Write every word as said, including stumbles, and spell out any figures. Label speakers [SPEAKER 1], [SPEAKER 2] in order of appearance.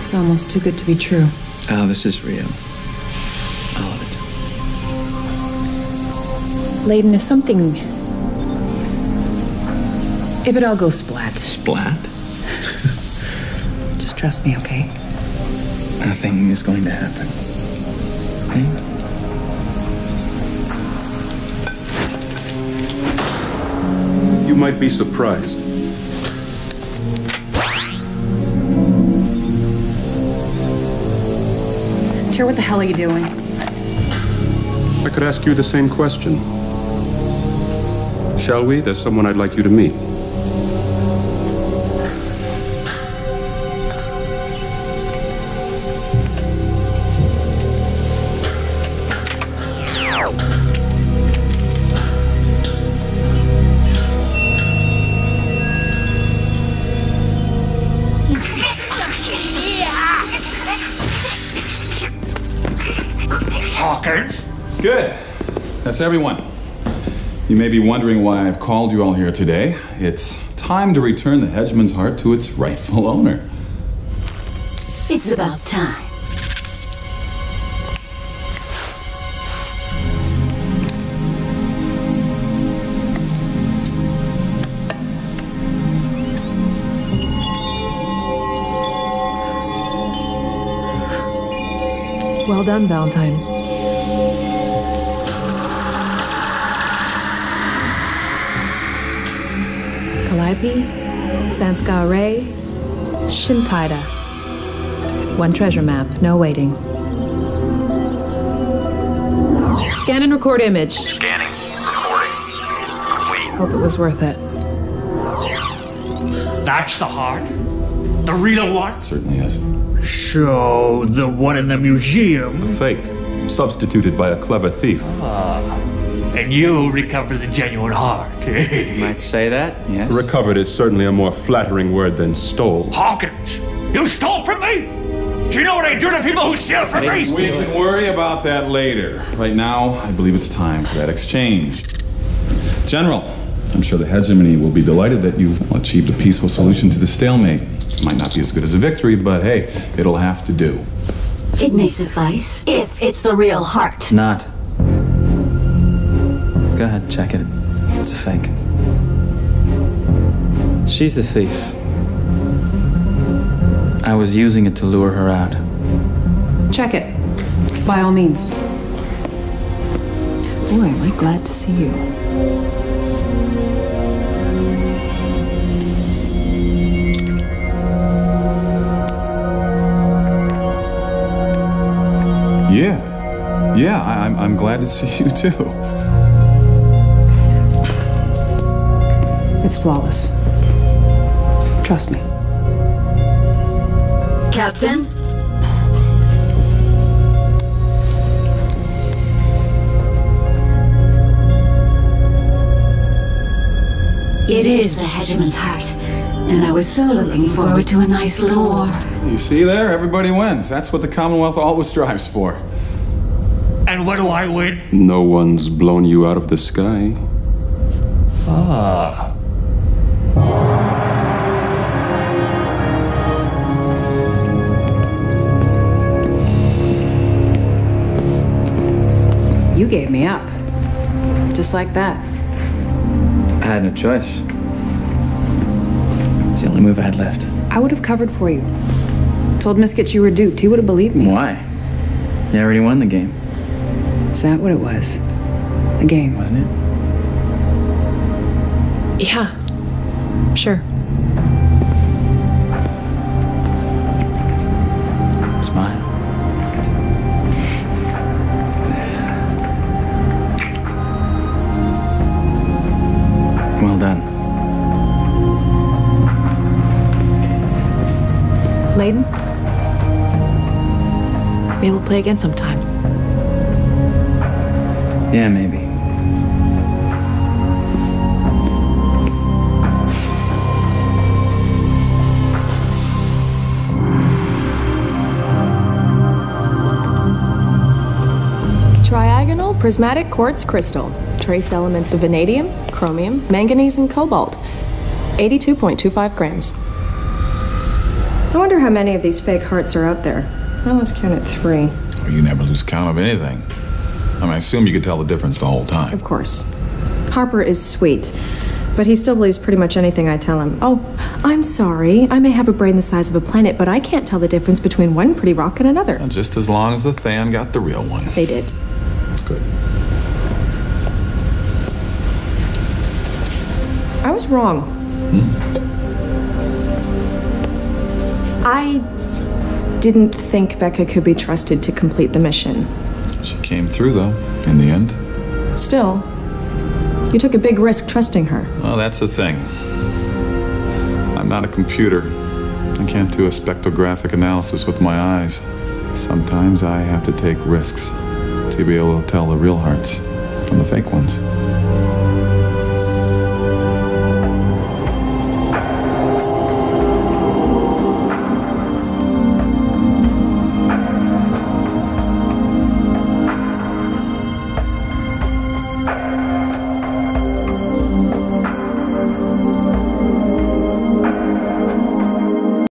[SPEAKER 1] It's almost too good to be true.
[SPEAKER 2] Oh, this is real. All of it.
[SPEAKER 1] Leydon, if something... If it all goes splat...
[SPEAKER 2] Splat?
[SPEAKER 1] Just trust me, okay?
[SPEAKER 2] Nothing is going to happen. Okay?
[SPEAKER 3] You might be surprised.
[SPEAKER 1] Sure, what the hell are you doing?
[SPEAKER 3] I could ask you the same question. Shall we? There's someone I'd like you to meet.
[SPEAKER 4] Good. That's everyone. You may be wondering why I've called you all here today. It's time to return the Hegemon's heart to its rightful owner.
[SPEAKER 5] It's about time.
[SPEAKER 6] Well done, Valentine. Calliope, Sanskar-Ray, Shintaido. One treasure map, no waiting. Scan and record image.
[SPEAKER 7] Scanning. Recording. Complete.
[SPEAKER 6] Hope it was worth it.
[SPEAKER 8] That's the heart? The real one?
[SPEAKER 4] Certainly is.
[SPEAKER 8] So, the one in the museum?
[SPEAKER 3] Fake. Substituted by a clever thief.
[SPEAKER 8] Ah. And you recovered the genuine heart.
[SPEAKER 2] You might say that, yes.
[SPEAKER 3] Recovered is certainly a more flattering word than stole.
[SPEAKER 8] Hawkins! You stole from me? Do you know what I do to people who steal from me?
[SPEAKER 4] We can worry about that later. Right now, I believe it's time for that exchange. General, I'm sure the hegemony will be delighted that you've achieved a peaceful solution to the stalemate. It might not be as good as a victory, but hey, it'll have to do.
[SPEAKER 5] It may suffice if it's the real heart.
[SPEAKER 2] It's not. Go ahead, check it. It's a fake. She's the thief. I was using it to lure her out.
[SPEAKER 1] Check it. By all means. Boy, am I glad to see you.
[SPEAKER 4] Yeah. Yeah, I, I'm, I'm glad to see you too.
[SPEAKER 1] It's flawless. Trust me.
[SPEAKER 5] Captain? It is the Hegemon's heart, and I was so looking forward to a nice little war.
[SPEAKER 4] You see there? Everybody wins. That's what the Commonwealth always strives for.
[SPEAKER 8] And what do I win?
[SPEAKER 3] No one's blown you out of the sky.
[SPEAKER 8] Ah.
[SPEAKER 1] You gave me up. Just like that.
[SPEAKER 2] I had no choice. It's the only move I had left.
[SPEAKER 1] I would have covered for you. Told Miskich you were duped. He would have believed me.
[SPEAKER 2] Why? You already won the game.
[SPEAKER 1] Is that what it was? A game?
[SPEAKER 2] Wasn't it?
[SPEAKER 6] Yeah. Sure.
[SPEAKER 2] Smile. Well done.
[SPEAKER 6] Leydon? Maybe we'll play again sometime.
[SPEAKER 2] Yeah, maybe.
[SPEAKER 9] Triagonal prismatic quartz crystal. Trace elements of vanadium, chromium, manganese, and cobalt. eighty-two point two five grams. I wonder how many of these fake hearts are out there. Well, let's count at three.
[SPEAKER 4] Well, you never lose count of anything. I mean, I assume you could tell the difference the whole time.
[SPEAKER 9] Of course. Harper is sweet, but he still believes pretty much anything I tell him. Oh, I'm sorry. I may have a brain the size of a planet, but I can't tell the difference between one pretty rock and another.
[SPEAKER 4] Well, just as long as the Than got the real one.
[SPEAKER 9] They did.
[SPEAKER 4] Good.
[SPEAKER 9] I was wrong.
[SPEAKER 4] Hmm.
[SPEAKER 9] I didn't think Beka could be trusted to complete the mission.
[SPEAKER 4] She came through, though, in the end.
[SPEAKER 9] Still, you took a big risk trusting her.
[SPEAKER 4] Well, that's the thing. I'm not a computer. I can't do a spectrographic analysis with my eyes. Sometimes I have to take risks to be able to tell the real hearts from the fake ones.